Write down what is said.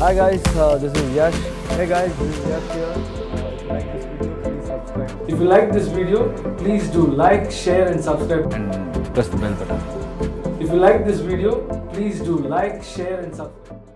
Hi guys, this is Yash. Hey guys, this is Yash here. If you like this video, please do like, share and subscribe. And press the bell button. If you like this video, please do like, share and subscribe.